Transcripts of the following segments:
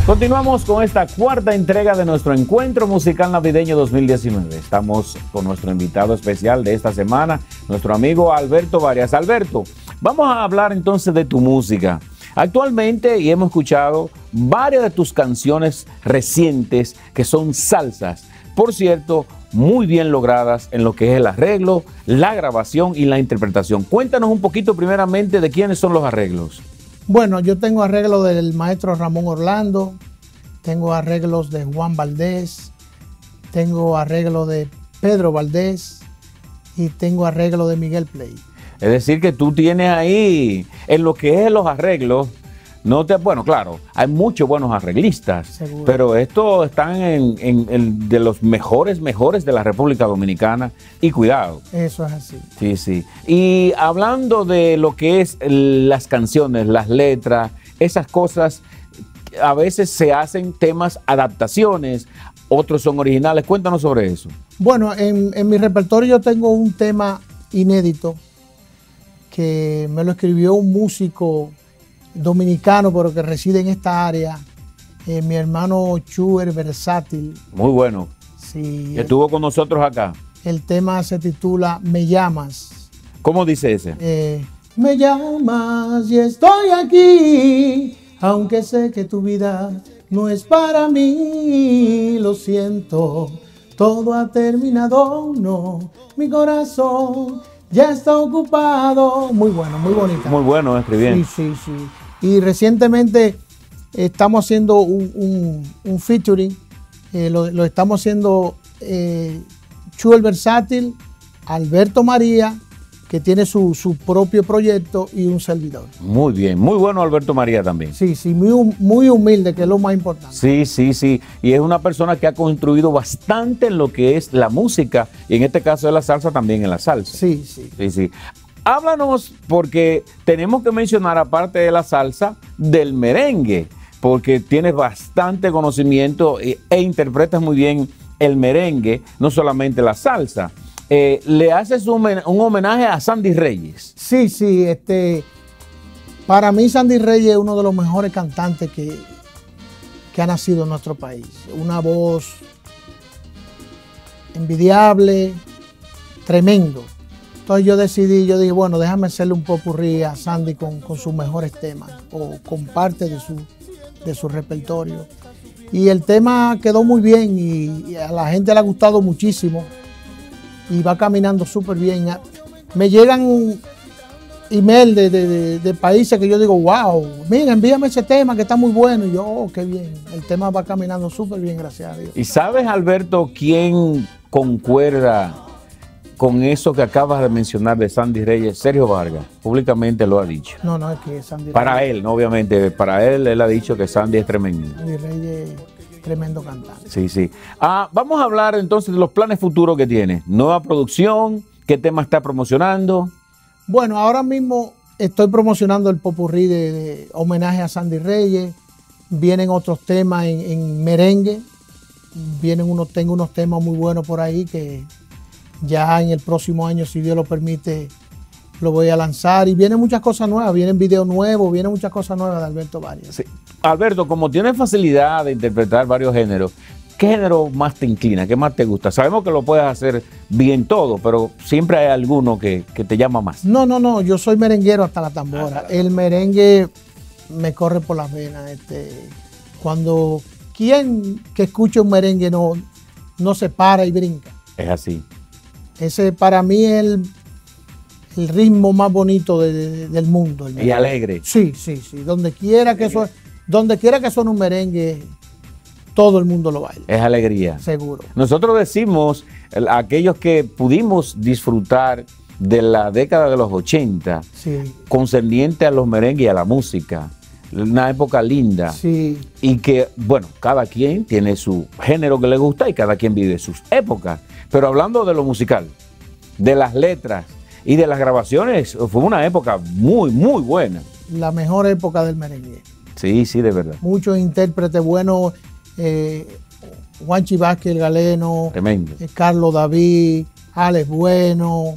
Continuamos con esta cuarta entrega de nuestro encuentro musical navideño 2019. Estamos con nuestro invitado especial de esta semana, nuestro amigo Alberto Varias. Alberto, vamos a hablar entonces de tu música. Actualmente, y hemos escuchado varias de tus canciones recientes que son salsas. Por cierto, muy bien logradas en lo que es el arreglo, la grabación y la interpretación. Cuéntanos un poquito primeramente de quiénes son los arreglos. Bueno, yo tengo arreglos del maestro Ramón Orlando, tengo arreglos de Juan Valdés, tengo arreglos de Pedro Valdés y tengo arreglos de Miguel Play. Es decir, que tú tienes ahí, en lo que es los arreglos, bueno, claro, hay muchos buenos arreglistas, Seguro. Pero estos están de los mejores de la República Dominicana, y cuidado. Eso es así. Sí, sí. Y hablando de lo que es las canciones, las letras, esas cosas, a veces se hacen temas, adaptaciones, otros son originales. Cuéntanos sobre eso. Bueno, en mi repertorio yo tengo un tema inédito que me lo escribió un músico dominicano, pero que reside en esta área, mi hermano Chuel Versátil. Muy bueno. Sí. Estuvo con nosotros acá. El tema se titula Me llamas. ¿Cómo dice ese? Me llamas y estoy aquí, aunque sé que tu vida no es para mí. Lo siento, todo ha terminado, no, mi corazón ya está ocupado. Muy bueno, muy bonita. Muy bueno, escribiendo. Sí, sí, sí. Y recientemente estamos haciendo un featuring, lo estamos haciendo Chuel Versátil, Alberto María, que tiene su propio proyecto, y un servidor. Muy bien, muy bueno Alberto María también. Sí, sí, muy humilde, que es lo más importante. Sí, sí, sí. Y es una persona que ha construido bastante en lo que es la música, y en este caso de la salsa, también en la salsa. Sí, sí. Sí, sí. Háblanos, porque tenemos que mencionar, aparte de la salsa, del merengue, porque tienes bastante conocimiento e interpretas muy bien el merengue, no solamente la salsa. Le haces un homenaje a Sandy Reyes. Sí, sí. Para mí Sandy Reyes es uno de los mejores cantantes que ha nacido en nuestro país. Una voz envidiable, tremendo. Entonces yo dije, bueno, déjame hacerle un popurrí a Sandy con sus mejores temas, o con parte de su repertorio. Y el tema quedó muy bien y a la gente le ha gustado muchísimo y va caminando súper bien. Me llegan email de países que yo digo, wow, mira, envíame ese tema que está muy bueno. Y yo, oh, qué bien, el tema va caminando súper bien, gracias a Dios. ¿Y sabes, Alberto, quién concuerda con eso que acabas de mencionar de Sandy Reyes? Sergio Vargas públicamente lo ha dicho. No, es que Sandy para Reyes, él, no, obviamente, para él ha dicho que Sandy es tremendo. Sandy Reyes, tremendo cantante. Sí, sí. Vamos a hablar entonces de los planes futuros que tiene. Nueva producción, ¿qué tema está promocionando? Bueno, ahora mismo estoy promocionando el popurrí de homenaje a Sandy Reyes. Vienen otros temas en merengue. Tengo unos temas muy buenos por ahí que ya en el próximo año, si Dios lo permite, lo voy a lanzar. Y vienen muchas cosas nuevas, vienen videos nuevos, vienen muchas cosas nuevas de Alberto Varias. Sí. Alberto, como tienes facilidad de interpretar varios géneros, ¿qué género más te inclina? ¿Qué más te gusta? Sabemos que lo puedes hacer bien todo, pero siempre hay alguno que te llama más. No, yo soy merenguero hasta la tambora. El merengue me corre por las venas. ¿Quién que escucha un merengue no se para y brinca? Es así. Ese para mí es el ritmo más bonito del mundo. Y alegre. Sí. Donde quiera que suene un merengue, todo el mundo lo baila. Es alegría. Seguro. Nosotros decimos, aquellos que pudimos disfrutar de la década de los 80, sí, concerniente a los merengues y a la música, una época linda. Sí. Y que, bueno, cada quien tiene su género que le gusta y cada quien vive sus épocas. Pero hablando de lo musical, de las letras y de las grabaciones, fue una época muy, muy buena. La mejor época del merengue. Sí, sí, de verdad. Muchos intérpretes buenos, Juanchi Vázquez el Galeno, tremendo. Carlos David, Alex Bueno,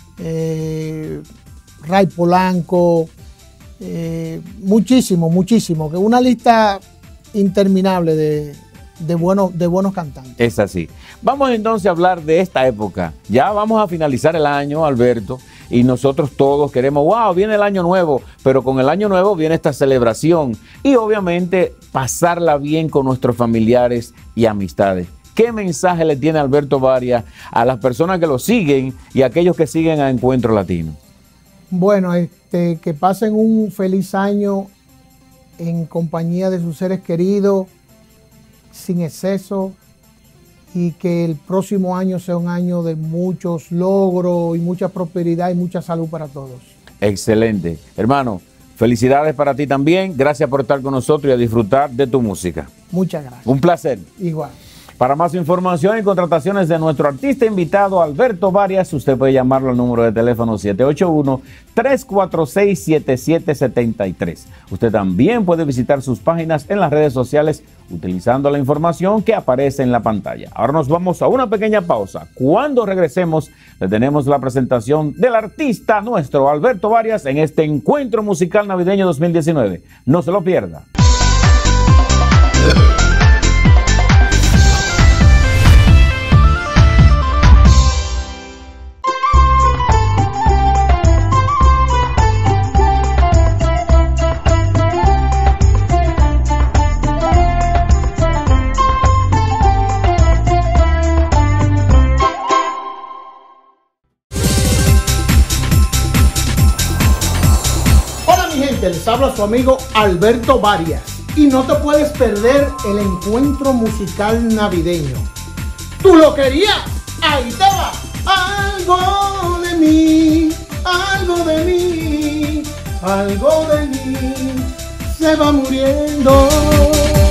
Ray Polanco, muchísimo, que una lista interminable de buenos cantantes. Es así. Vamos entonces a hablar de esta época. Ya vamos a finalizar el año, Alberto, y nosotros todos queremos, wow, viene el año nuevo, pero con el año nuevo viene esta celebración y obviamente pasarla bien con nuestros familiares y amistades. ¿Qué mensaje le tiene Alberto Varias a las personas que lo siguen y a aquellos que siguen a Encuentro Latino? Bueno, que pasen un feliz año en compañía de sus seres queridos, sin exceso, y que el próximo año sea un año de muchos logros y mucha prosperidad y mucha salud para todos. Excelente. Hermano, felicidades para ti también. Gracias por estar con nosotros y a disfrutar de tu música. Muchas gracias. Un placer. Igual. Para más información y contrataciones de nuestro artista invitado Alberto Varias, usted puede llamarlo al número de teléfono 781-346-7773. Usted también puede visitar sus páginas en las redes sociales utilizando la información que aparece en la pantalla. Ahora nos vamos a una pequeña pausa. Cuando regresemos, le tenemos la presentación del artista nuestro Alberto Varias en este Encuentro Musical Navideño 2019. No se lo pierda. Les habla su amigo Alberto Varias y no te puedes perder el encuentro musical navideño. ¿Tú lo querías? Ahí te va. Algo de mí, algo de mí, algo de mí se va muriendo.